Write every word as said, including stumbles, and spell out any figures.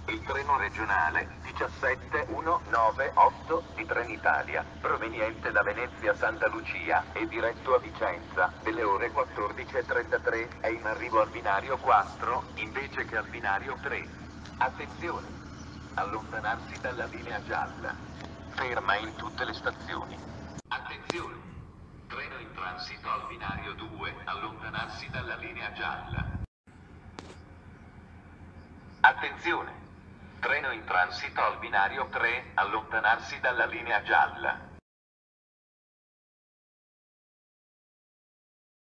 Il treno regionale diciassette centonovantaotto di Trenitalia, proveniente da Venezia Santa Lucia e diretto a Vicenza, delle ore quattordici e trentatré, è in arrivo al binario quattro, invece che al binario tre. Attenzione! Allontanarsi dalla linea gialla. Ferma in tutte le stazioni. Attenzione! Treno in transito al binario due, allontanarsi dalla linea gialla. Attenzione! Treno in transito al binario tre, allontanarsi dalla linea gialla.